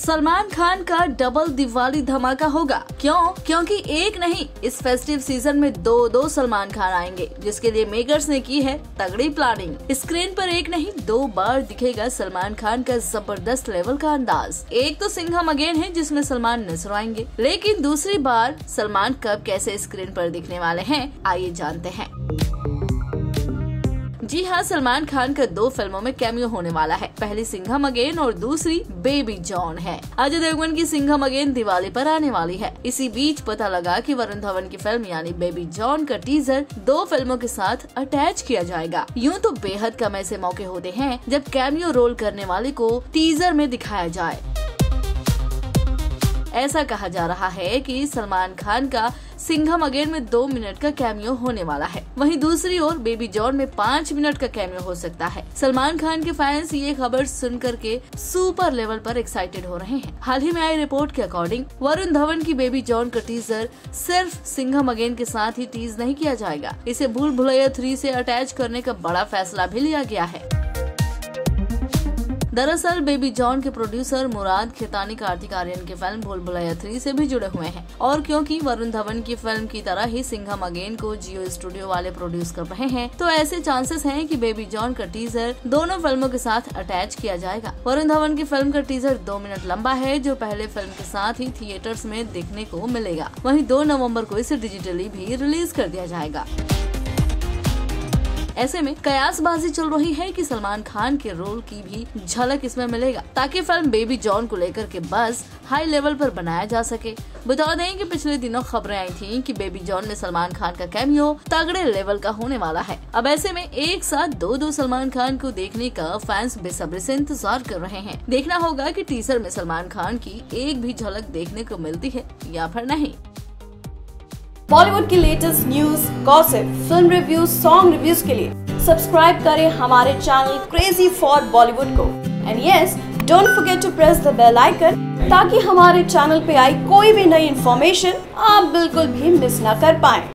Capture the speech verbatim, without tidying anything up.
सलमान खान का डबल दिवाली धमाका होगा। क्यों? क्योंकि एक नहीं, इस फेस्टिव सीजन में दो दो सलमान खान आएंगे, जिसके लिए मेकर्स ने की है तगड़ी प्लानिंग। स्क्रीन पर एक नहीं दो बार दिखेगा सलमान खान का जबरदस्त लेवल का अंदाज। एक तो सिंघम अगेन है जिसमें सलमान नजर आएंगे, लेकिन दूसरी बार सलमान कब कैसे स्क्रीन पर दिखने वाले हैं, आइए जानते हैं। जी हाँ, सलमान खान का दो फिल्मों में कैमियो होने वाला है। पहली सिंघम अगेन और दूसरी बेबी जॉन है। अजय देवगन की सिंघम अगेन दिवाली पर आने वाली है। इसी बीच पता लगा कि वरुण धवन की फिल्म यानी बेबी जॉन का टीजर दो फिल्मों के साथ अटैच किया जाएगा। यूँ तो बेहद कम ऐसे मौके होते हैं जब कैमियो रोल करने वाले को टीजर में दिखाया जाए। ऐसा कहा जा रहा है कि सलमान खान का सिंघम अगेन में दो मिनट का कैमियो होने वाला है। वहीं दूसरी ओर बेबी जॉन में पाँच मिनट का कैमियो हो सकता है। सलमान खान के फैंस ये खबर सुन करके सुपर लेवल पर एक्साइटेड हो रहे हैं। हाल ही में आई रिपोर्ट के अकॉर्डिंग वरुण धवन की बेबी जॉन का टीजर सिर्फ सिंघम अगेन के साथ ही टीज नहीं किया जाएगा, इसे भूल भुलैया थ्री से अटैच करने का बड़ा फैसला भी लिया गया है। दरअसल बेबी जॉन के प्रोड्यूसर मुराद खेतानी कार्तिक आर्यन की फिल्म भूल भुलैया थ्री से भी जुड़े हुए हैं, और क्योंकि वरुण धवन की फिल्म की तरह ही सिंघम अगेन को जियो स्टूडियो वाले प्रोड्यूस कर रहे हैं, तो ऐसे चांसेस हैं कि बेबी जॉन का टीजर दोनों फिल्मों के साथ अटैच किया जाएगा। वरुण धवन की फिल्म का टीजर दो मिनट लंबा है, जो पहले फिल्म के साथ ही थिएटर्स में देखने को मिलेगा। वहीं दो नवम्बर को इसे डिजिटली भी रिलीज कर दिया जाएगा। ऐसे में कयासबाजी चल रही है कि सलमान खान के रोल की भी झलक इसमें मिलेगा, ताकि फिल्म बेबी जॉन को लेकर के बस हाई लेवल पर बनाया जा सके। बता दें कि पिछले दिनों खबरें आई थीं कि बेबी जॉन में सलमान खान का कैमियो तगड़े लेवल का होने वाला है। अब ऐसे में एक साथ दो दो सलमान खान को देखने का फैंस बेसब्री से इंतजार कर रहे हैं। देखना होगा कि टीजर में सलमान खान की एक भी झलक देखने को मिलती है या फिर नहीं। बॉलीवुड की latest news, gossip, film reviews, song reviews के लिए सब्सक्राइब करें हमारे चैनल क्रेजी फॉर बॉलीवुड को। And yes, don't forget to press the bell icon, ताकि हमारे चैनल पे आई कोई भी नई इन्फॉर्मेशन आप बिल्कुल भी मिस ना कर पाएं।